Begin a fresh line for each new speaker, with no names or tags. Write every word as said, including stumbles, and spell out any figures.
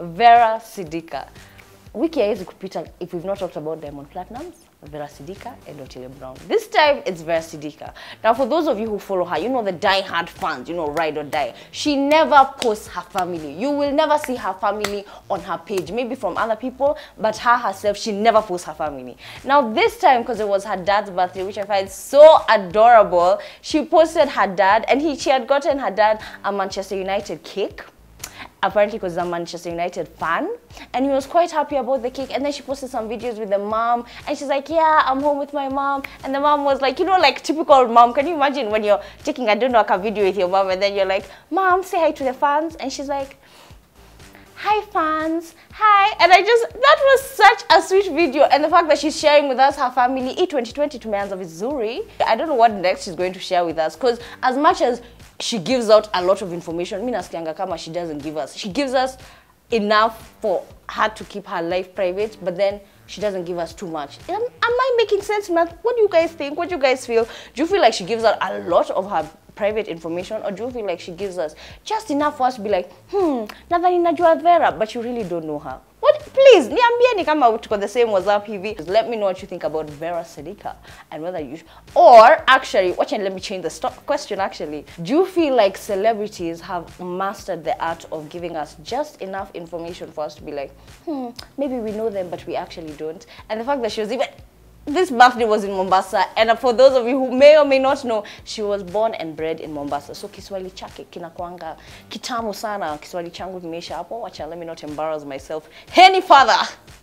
Vera Sidika. Wiki haiwezi kupita if we've not talked about Diamond Platnumz, Vera Sidika, and Otile Brown. This time, it's Vera Sidika. Now, for those of you who follow her, you know the die-hard fans, you know, ride or die. She never posts her family. You will never see her family on her page, maybe from other people, but her herself, she never posts her family. Now, this time, because it was her dad's birthday, which I find so adorable, she posted her dad, and he, she had gotten her dad a Manchester United cake. Apparently because I'm a Manchester United fan, and he was quite happy about the cake. And then she posted some videos with the mom, and she's like, yeah, I'm home with my mom. And the mom was like, you know, like typical mom. Can you imagine when you're taking, I don't know, like a video with your mom, and then you're like, mom, say hi to the fans. And she's like, hi fans, hi. And I just, that was such a sweet video. And the fact that she's sharing with us her family, E twenty twenty tumeanza vizuri. I don't know what next she's going to share with us, because as much as she gives out a lot of information, mi nasikianga kama she doesn't give us. She gives us enough for her to keep her life private, but then she doesn't give us too much. Am, am I making sense, man? What do you guys think? What do you guys feel? Do you feel like she gives out a lot of her private information, or do you feel like she gives us just enough for us to be like, hmm, nadhani najua Vera, but you really don't know her? What? Please, niambieni kama tuko the same WhatsApp hivi. Let me know what you think about Vera Sidika, and whether you, or actually, watch and let me change the stop question actually. Do you feel like celebrities have mastered the art of giving us just enough information for us to be like, hmm, maybe we know them, but we actually don't? And the fact that she was even, this birthday was in Mombasa, and for those of you who may or may not know, she was born and bred in Mombasa. So Kiswahili chake kinakuanga kitamu sana. Kiswahili changu kimeisha hapo. Wacha, let me not embarrass myself any further.